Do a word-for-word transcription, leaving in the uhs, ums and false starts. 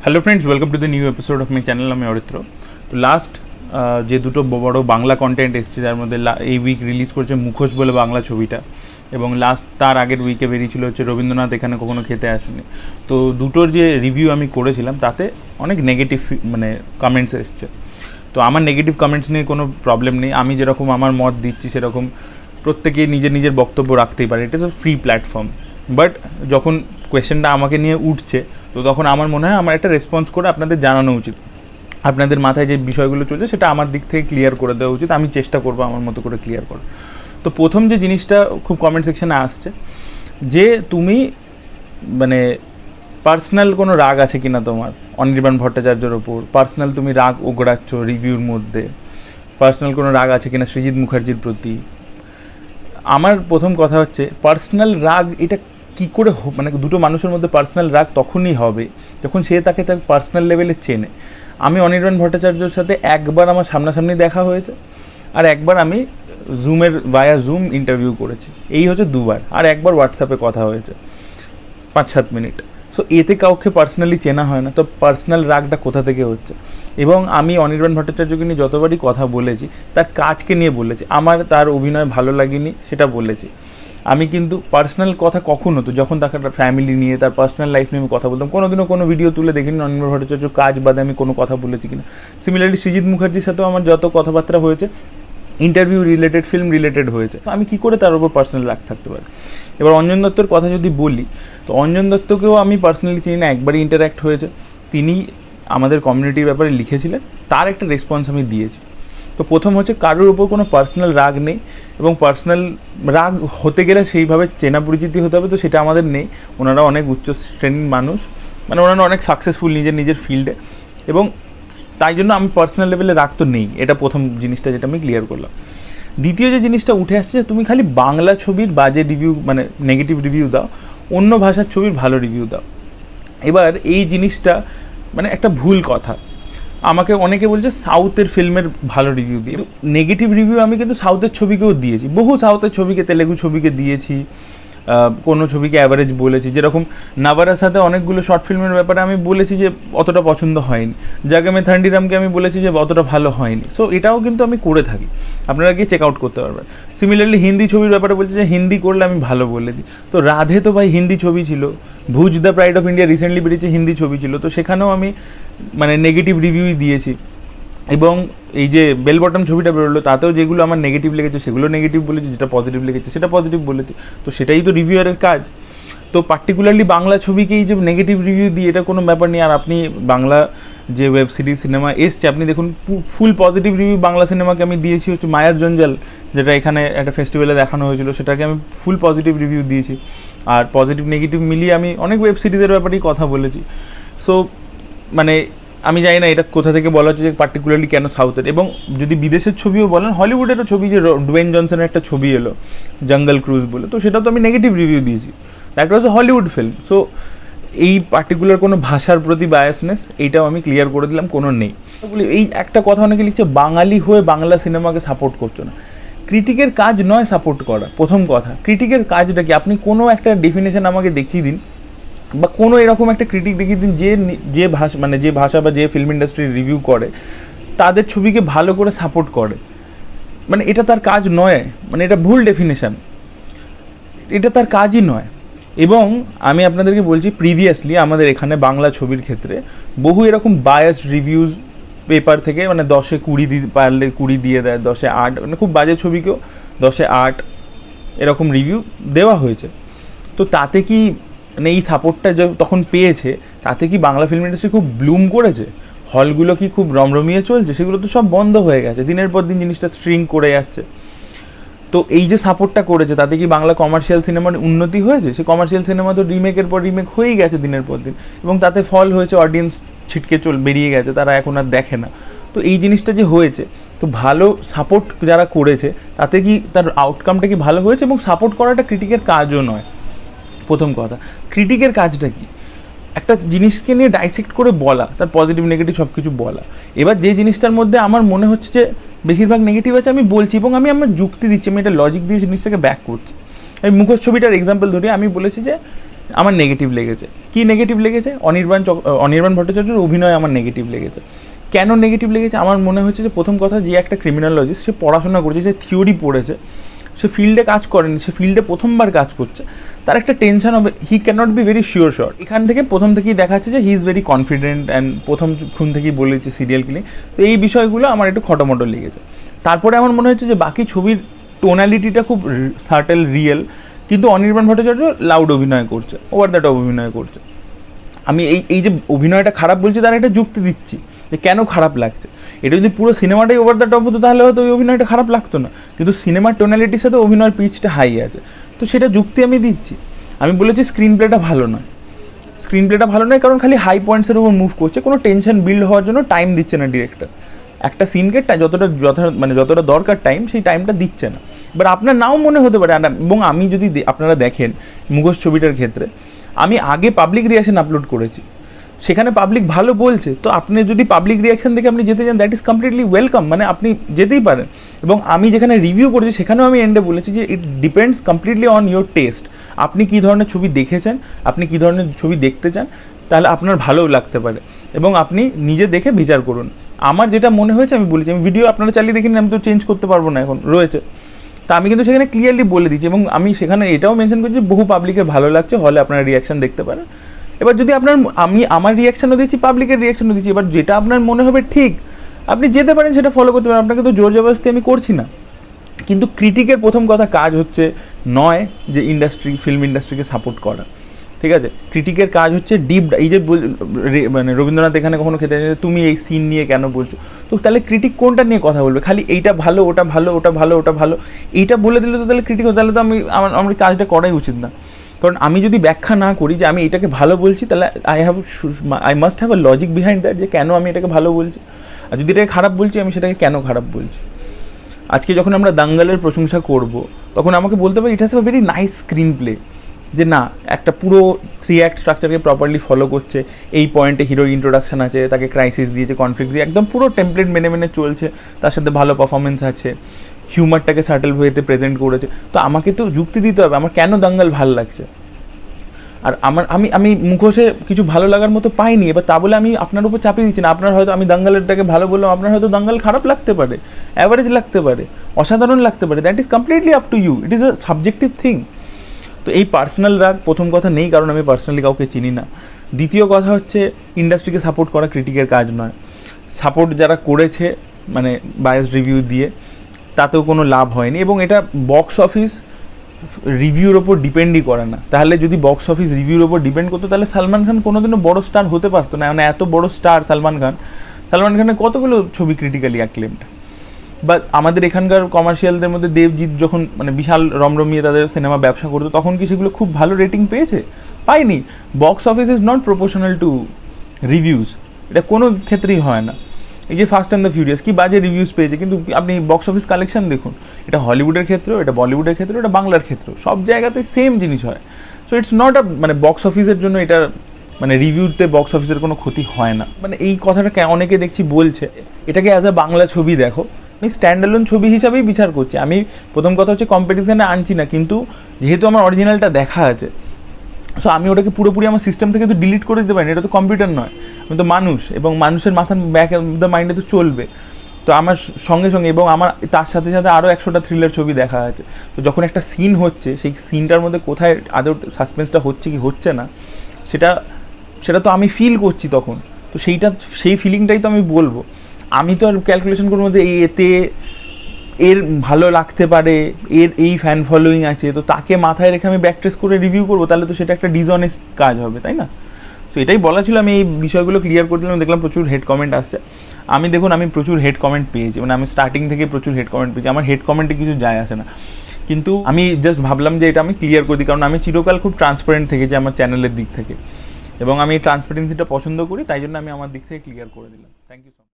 Hello friends, welcome to the new episode of my channel. আমি অরিত্র। তো last যে দুটো বড় বাংলা কন্টেন্ট এসছে, যার মধ্যে এই উইক রিলিজ করেছে মুখোশ বলে বাংলা ছবিটা, এবং লাস্ট তার আগের উইকে বেরিয়েছিল হচ্ছে রবীন্দ্রনাথ এখানে কখনো খেতে আসেনি। তো দুটোর যে রিভিউ আমি করেছিলাম তাতে অনেক নেগেটিভ মানে কমেন্টস এসছে। তো আমার নেগেটিভ কমেন্টস নিয়ে কোনো প্রবলেম নেই। আমি যেরকম আমার মত দিচ্ছি সেরকম প্রত্যেকে নিজের নিজের বক্তব্য রাখতেই পারে। It is a free platform. But যখন কোয়েশ্চেনটা আমাকে নিয়ে উঠছে, তো তখন আমার মনে হয় আমার একটা রেসপন্স করে আপনাদের জানানো উচিত। আপনাদের মাথায় যে বিষয়গুলো চলছে সেটা আমার দিক থেকে ক্লিয়ার করে দেওয়া উচিত। আমি চেষ্টা করবো আমার মতো করে ক্লিয়ার করার। তো প্রথম যে জিনিসটা খুব কমেন্ট সেকশানে আসছে, যে তুমি মানে পার্সোনাল কোনো রাগ আছে কিনা তোমার অনির্বাণ ভট্টাচার্যের ওপর, পার্সোনাল তুমি রাগ ওগড়াচ্ছ রিভিউর মধ্যে, পার্সোনাল কোনো রাগ আছে কিনা সৃজিত মুখার্জির প্রতি। আমার প্রথম কথা হচ্ছে, পার্সোনাল রাগ এটা কী করে মানে দুটো মানুষের মধ্যে পার্সোনাল রাগ তখনই হবে যখন সে তাকে তার পার্সোনাল লেভেলে চেনে। আমি অনির্বাণ ভট্টাচার্যর সাথে একবার আমার সামনাসামনি দেখা হয়েছে, আর একবার আমি জুমের ভায়া জুম ইন্টারভিউ করেছি, এই হচ্ছে দুবার। আর একবার হোয়াটসঅ্যাপে কথা হয়েছে পাঁচ সাত মিনিট। সো এতে কাউকে পার্সোনালি চেনা হয় না, তো পার্সোনাল রাগটা কোথা থেকে হচ্ছে? এবং আমি অনির্বাণ ভট্টাচার্যকে নিয়ে যতবারই কথা বলেছি তার কাজকে নিয়ে বলেছি। আমার তার অভিনয় ভালো লাগেনি সেটা বলেছি। আমি কিন্তু পার্সোনাল কথা কখনো, তো যখন তাকে ফ্যামিলি নিয়ে তার পার্সোনাল লাইফ নিয়ে আমি কথা বলতাম, কোনোদিনও কোনো ভিডিও তুলে দেখিনি অনির্বাণ ভট্টাচার্য কাজ বাদে আমি কোনো কথা বলেছি কিনা। সিমিলারলি সৃজিত মুখার্জির সাথেও আমার যত কথাবার্তা হয়েছে ইন্টারভিউ রিলেটেড, ফিল্ম রিলেটেড হয়েছে। আমি কী করে তার উপর পার্সোনাল রাগ থাকতে পারি? এবার অঞ্জন দত্তর কথা যদি বলি, তো অঞ্জন দত্তকেও আমি পার্সোনালি চিনি না, একবারই ইন্টারাক্ট হয়েছে। তিনি আমাদের কমিউনিটির ব্যাপারে লিখেছিলেন, তার একটা রেসপন্স আমি দিয়েছি। তো প্রথম হচ্ছে, কারোর উপর কোনো পার্সোনাল রাগ নেই, এবং পার্সোনাল রাগ হতে গেলে সেইভাবে চেনা পরিচিতি হতে হবে, তো সেটা আমাদের নেই। ওনারা অনেক উচ্চ শ্রেণীর মানুষ, মানে ওনারা অনেক সাকসেসফুল নিজের নিজের ফিল্ডে, এবং তাই জন্য আমি পার্সোনাল লেভেলে রাগ তো নেই। এটা প্রথম জিনিসটা যেটা আমি ক্লিয়ার করলাম। দ্বিতীয় যে জিনিসটা উঠে আসছে, তুমি খালি বাংলা ছবির বাজে রিভিউ মানে নেগেটিভ রিভিউ দাও, অন্য ভাষার ছবির ভালো রিভিউ দাও। এবার এই জিনিসটা মানে একটা ভুল কথা। আমাকে অনেকে বলছে সাউথের ফিল্মের ভালো রিভিউ দিই, নেগেটিভ রিভিউ আমি কিন্তু সাউথের ছবিকেও দিয়েছি, বহু সাউথের ছবিকে, তেলেগু ছবিকে দিয়েছি, কোনো ছবিকে অ্যাভারেজ বলেছি। যেরকম নাভারার সাথে অনেকগুলো শর্ট ফিল্মের ব্যাপারে আমি বলেছি যে অতটা পছন্দ হয়নি, জাগে মে থান্ডিরামকে আমি বলেছি যে অতটা ভালো হয়নি। সো এটাও কিন্তু আমি করে থাকি, আপনারা গিয়ে চেক আউট করতে পারবেন। সিমিলারলি হিন্দি ছবির ব্যাপারে বলছি যে হিন্দি করলে আমি ভালো বলে দিই। তো রাধে তো ভাই হিন্দি ছবি ছিল, Bhuj the pride of India recently বেরিয়েছে, হিন্দি ছবি ছিল, তো সেখানেও আমি মানে নেগেটিভ রিভিউই দিয়েছি। এবং এই যে বেল বটম ছবিটা বেরোলো, তাতেও যেগুলো আমার নেগেটিভ লেগেছে সেগুলো নেগেটিভ বলেছি, যেটা পজিটিভ লেগেছে সেটা পজিটিভ বলেছি। তো সেটাই তো রিভিউয়ারের কাজ। তো পার্টিকুলারলি বাংলা ছবিকেই যে নেগেটিভ রিভিউ দিই এটা কোনো ব্যাপার নেই। আর আপনি বাংলা যে ওয়েব সিরিজ সিনেমা এসছে, আপনি দেখুন ফুল পজিটিভ রিভিউ বাংলা সিনেমাকে আমি দিয়েছি হচ্ছে মায়ার জঞ্জাল, যেটা এখানে একটা ফেস্টিভ্যালে দেখানো হয়েছিল, সেটাকে আমি ফুল পজিটিভ রিভিউ দিয়েছি। আর পজিটিভ নেগেটিভ মিলিয়ে আমি অনেক ওয়েব সিরিজের ব্যাপারেই কথা বলেছি। সো মানে আমি জানি না এটা কোথা থেকে বলা হচ্ছে যে পার্টিকুলারলি কেন সাউথের। এবং যদি বিদেশের ছবিও বলেন, হলিউডেরও ছবি, যে ডুয়েন জনসনের একটা ছবি এলো জঙ্গল ক্রুজ বলে, তো সেটা তো আমি নেগেটিভ রিভিউ দিয়েছি, that was a Hollywood film. So এই পার্টিকুলার কোনো ভাষার প্রতি বায়াসনেস এইটাও আমি ক্লিয়ার করে দিলাম, কোনো নেই। এই একটা কথা অনেকে লিখছে, বাঙালি হয়ে বাংলা সিনেমাকে সাপোর্ট করছো না। ক্রিটিকের কাজ নয় সাপোর্ট করা। প্রথম কথা, ক্রিটিকের কাজটা কি? আপনি কোনো একটা ডেফিনেশন আমাকে দেখিয়ে দিন, বা কোনো এরকম একটা ক্রিটিক দেখিয়ে দিন যে যে ভাষা মানে যে ভাষা বা যে ফিল্ম ইন্ডাস্ট্রি রিভিউ করে তাদের ছবিকে ভালো করে সাপোর্ট করে। মানে এটা তার কাজ নয়, মানে এটা ভুল ডেফিনেশান, এটা তার কাজই নয়। এবং আমি আপনাদেরকে বলছি, প্রিভিয়াসলি আমাদের এখানে বাংলা ছবির ক্ষেত্রে বহু এরকম বায়াস রিভিউজ পেপার থেকে, মানে দশে কুড়ি দিয়ে পারলে কুড়ি দিয়ে দেয়, দশে আট, মানে খুব বাজে ছবিকেও দশে আট এরকম রিভিউ দেওয়া হয়েছে। তো তাতে কি মানে এই সাপোর্টটা তখন পেয়েছে, তাতে কি বাংলা ফিল্ম ইন্ডাস্ট্রি খুব ব্লুম করেছে? হলগুলো কি খুব রমরমিয়ে চলছে? সেগুলো তো সব বন্ধ হয়ে গেছে, দিনের পর দিন জিনিসটা স্ট্রিং করে যাচ্ছে। তো এই যে সাপোর্টটা করেছে, তাতে কি বাংলা কমার্শিয়াল সিনেমার উন্নতি হয়েছে? সে কমার্শিয়াল সিনেমা তো রিমেকের পর রিমেক হয়েই গেছে দিনের পর দিন, এবং তাতে ফল হয়েছে, অডিয়েন্স ছিটকে চল বেরিয়ে গেছে, তারা এখন আর দেখে না। তো এই জিনিসটা যে হয়েছে, তো ভালো সাপোর্ট যারা করেছে তাতে কি তার আউটকামটা কি ভালো হয়েছে? এবং সাপোর্ট করাটা ক্রিটিকের কাজও নয়। প্রথম কথা, ক্রিটিকের কাজটা কি? একটা জিনিসকে নিয়ে ডাইসেক্ট করে বলা, তার পজিটিভ নেগেটিভ সব কিছু বলা। এবার যে জিনিসটার মধ্যে আমার মনে হচ্ছে যে বেশিরভাগ নেগেটিভ আছে আমি বলছি, এবং আমি আমার যুক্তি দিচ্ছি, আমি এটা লজিক দিয়ে জিনিসটাকে ব্যাক করছি। আমি মুখোশ ছবিটার এক্সাম্পল ধরি, আমি বলেছি যে আমার নেগেটিভ লেগেছে। কি নেগেটিভ লেগেছে? অনির্বাণ চক অনির্বাণ ভট্টাচার্যের অভিনয় আমার নেগেটিভ লেগেছে। কেন নেগেটিভ লেগেছে? আমার মনে হচ্ছে যে প্রথম কথা, যে একটা ক্রিমিনোলজিস্ট, সে পড়াশোনা করেছে, সে থিওরি পড়েছে, সে ফিল্ডে কাজ করেনি, সে ফিল্ডে প্রথমবার কাজ করছে, তার একটা টেনশন হবে, he cannot be very sure shot. এখান থেকে প্রথম থেকেই দেখাচ্ছে যে he is very confident and প্রথম খুন থেকেই বলেছে সিরিয়াল কিলিং। তো এই বিষয়গুলো আমার একটু খটোমটো লেগেছে। তারপরে আমার মনে হচ্ছে যে বাকি ছবির টোনালিটিটা খুব সার্টেল, রিয়েল, কিন্তু অনির্বাণ ভট্টাচার্য লাউড অভিনয় করছে, ওভার দ্যাট অভিনয় করছে। আমি এই এই যে অভিনয়টা খারাপ বলছি, তার একটা যুক্তি দিচ্ছি যে কেন খারাপ লাগছে। এটা যদি পুরো সিনেমাটাই ওভার দ্য টপ হতো তাহলে হয়তো ওই অভিনয়টা খারাপ লাগতো না, কিন্তু সিনেমার টোনালিটির সাথে অভিনয়ের পিচটা হাই আছে, তো সেটা যুক্তি আমি দিচ্ছি। আমি বলেছি স্ক্রিন প্লেটা ভালো নয়, স্ক্রিন প্লেটা ভালো নয় কারণ খালি হাই পয়েন্টসের উপর মুভ করছে, কোনো টেনশন বিল্ড হওয়ার জন্য টাইম দিচ্ছে না ডিরেক্টর। একটা সিনকে যতটা যথা মানে যতটা দরকার টাইম, সেই টাইমটা দিচ্ছে না। এবার আপনার নাও মনে হতে পারে, এবং আমি যদি আপনারা দেখেন মুখোশ ছবিটার ক্ষেত্রে, আমি আগে পাবলিক রিয়াকশন আপলোড করেছি, সেখানে পাবলিক ভালো বলছে, তো আপনি যদি পাবলিক রিয়াকশন দেখে আপনি যেতে চান, দ্যাট ইজ কমপ্লিটলি ওয়েলকাম, মানে আপনি যেতেই পারেন। এবং আমি যেখানে রিভিউ করেছি সেখানেও আমি এন্ডে বলেছি যে it depends completely on your taste. আপনি কী ধরনের ছবি দেখেছেন, আপনি কী ধরনের ছবি দেখতে চান, তাহলে আপনার ভালোও লাগতে পারে, এবং আপনি নিজে দেখে বিচার করুন। আমার যেটা মনে হয়েছে আমি বলেছি, আমি ভিডিও আপনারা চালিয়ে দেখিনি, আমি তো চেঞ্জ করতে পারবো না, এখন রয়েছে। তা আমি কিন্তু সেখানে ক্লিয়ারলি বলে দিচ্ছি, এবং আমি সেখানে এটাও মেনশন করছি বহু পাবলিকের ভালো লাগছে, হলে আপনারা রিয়াকশান দেখতে পারেন। এবার যদি আপনার, আমি আমার রিয়াকশানও দিচ্ছি, পাবলিকের রিয়াকশানও দিচ্ছি, এবার যেটা আপনার মনে হবে ঠিক আপনি যেতে পারেন, সেটা ফলো করতে পারেন, আপনাকে তো জোর জবরদস্তি আমি করছি না। কিন্তু ক্রিটিকের প্রথম কথা কাজ হচ্ছে নয় যে ইন্ডাস্ট্রি, ফিল্ম ইন্ডাস্ট্রিকে সাপোর্ট করা, ঠিক আছে? ক্রিটিকের কাজ হচ্ছে ডিপ, এই যে মানে রবীন্দ্রনাথ এখানে কখনো খেতে তুমি এই সিন নিয়ে কেন বলছো, তো তাহলে ক্রিটিক কোনটা নিয়ে কথা বলবে? খালি এইটা ভালো, ওটা ভালো, ওটা ভালো, ওটা ভালো, এইটা বলে দিলে তো তাহলে ক্রিটিক, তাহলে তো আমি আমার আমার কাজটা করাই উচিত না। কারণ আমি যদি ব্যাখ্যা না করি যে আমি এটাকে ভালো বলছি, তাহলে I have I must have a logic behind that, যে কেন আমি এটাকে ভালো বলছি, আর যদি এটাকে খারাপ বলছি আমি সেটাকে কেন খারাপ বলছি। আজকে যখন আমরা দাঙ্গালের প্রশংসা করব, তখন আমাকে বলতে হবে it has a very nice screenplay, যে না একটা পুরো থ্রি অ্যাক্ট স্ট্রাকচারকে প্রপারলি ফলো করছে, এই পয়েন্টে হিরোর ইন্ট্রোডাকশন আছে, তাকে ক্রাইসিস দিয়েছে, কনফ্লিক্ট দিয়ে একদম পুরো টেমপ্লেট মেনে মেনে চলছে, তার সাথে ভালো পারফরমেন্স আছে, হিউমারটাকে সাটেল ওয়েতে প্রেজেন্ট করেছে। তো আমাকে তো যুক্তি দিতে হবে আমার কেন দাঙ্গাল ভালো লাগছে। আর আমার আমি আমি মুখোশে কিছু ভালো লাগার মতো পাইনি, এবার তা বলে আমি আপনার উপর চাপিয়ে দিচ্ছি না। আপনার হয়তো, আমি দাঙ্গালেরটাকে ভালো বললাম, আপনার হয়তো দাঙ্গাল খারাপ লাগতে পারে, অ্যাভারেজ লাগতে পারে, অসাধারণ লাগতে পারে, that is completely up to you, it is a subjective thing. তো এই পার্সোনাল রাগ প্রথম কথা নেই, কারণ আমি পার্সোনালি কাউকে চিনি না। দ্বিতীয় কথা হচ্ছে ইন্ডাস্ট্রিকে সাপোর্ট করা ক্রিটিকের কাজ নয়। সাপোর্ট যারা করেছে মানে বায়াসড রিভিউ দিয়ে, তাতেও কোনো লাভ হয়নি, এবং এটা বক্স অফিস রিভিউর ওপর ডিপেন্ডই করে না। তাহলে যদি বক্স অফিস রিভিউর ওপর ডিপেন্ড করতো, তাহলে সালমান খান কোনোদিনও বড় স্টার হতে পারতো না। মানে এত বড় স্টার সালমান খান, সালমান খানের কতগুলো ছবি ক্রিটিক্যালি অ্যাক্লেমড। বা আমাদের এখানকার কমার্শিয়ালদের মধ্যে দেবজিৎ যখন মানে বিশাল রমরমিয়ে তাদের সিনেমা ব্যবসা করতো, তখন কি সেগুলো খুব ভালো রেটিং পেয়েছে? পাইনি। Box office is not proportional to reviews, এটা কোনো ক্ষেত্রেই হয় না। এই যে ফাস্ট অ্যান্ড দ্য ফিউরিয়াস কি বাজে রিভিউজ পেয়েছে, কিন্তু আপনি বক্স অফিস কালেকশন দেখুন, এটা হলিউডের ক্ষেত্রেও, এটা বলিউডের ক্ষেত্রেও, এটা বাংলার ক্ষেত্রেও, সব জায়গাতে সেম জিনিস হয়। সো ইটস নট আ মানে বক্স অফিসের জন্য এটা মানে রিভিউতে বক্স অফিসের কোনো ক্ষতি হয় না। মানে এই কথাটা অনেকে দেখছি বলছে, এটাকে অ্যাজ আ বাংলা ছবি দেখো, আমি স্ট্যান্ডালোন ছবি হিসাবেই বিচার করছি। আমি প্রথম কথা হচ্ছে কম্পিটিশানে আনছি না, কিন্তু যেহেতু আমার অরিজিনালটা দেখা আছে, সো আমি ওটাকে পুরোপুরি আমার সিস্টেম থেকে তো ডিলিট করে দিতে পারি না, এটা তো কম্পিউটার নয়, আমি তো মানুষ, এবং মানুষের মাথার ব্যাক অফ দ্য মাইন্ডে তো চলবে। তো আমার সঙ্গে সঙ্গে, এবং আমার তার সাথে সাথে আরও একশোটা থ্রিলার ছবি দেখা আছে, তো যখন একটা সিন হচ্ছে, সেই সিনটার মধ্যে কোথায় আদৌ সাসপেন্সটা হচ্ছে কি হচ্ছে না, সেটা সেটা তো আমি ফিল করছি তখন, তো সেইটা সেই ফিলিংটাই তো আমি বলবো। আমি তো আর ক্যালকুলেশন করবো যে এই এতে এর ভালো লাগতে পারে, এর এই ফ্যান ফলোয়িং আছে, তো তাকে মাথায় রেখে আমি ব্যাকট্রেস করে রিভিউ করবো, তাহলে তো সেটা একটা ডিসঅনেস্ট কাজ হবে, তাই না? তো এটাই বলা ছিল, আমি এই বিষয়গুলো ক্লিয়ার করে দিলাম। দেখলাম প্রচুর হেড কমেন্ট আসছে। আমি দেখুন আমি প্রচুর হেড কমেন্ট পেয়েছি, মানে আমি স্টার্টিং থেকে প্রচুর হেড কমেন্ট পেয়েছি, আমার হেড কমেন্টে কিছু যায় আসে না, কিন্তু আমি জাস্ট ভাবলাম যে এটা আমি ক্লিয়ার করে দিই, কারণ আমি চিরকাল খুব ট্রান্সপারেন্ট থেকেছি আমার চ্যানেলের দিক থেকে, এবং আমি এই ট্রান্সপারেন্সিটা পছন্দ করি, তাই জন্য আমি আমার দিক থেকে ক্লিয়ার করে দিলাম। Thank you so much.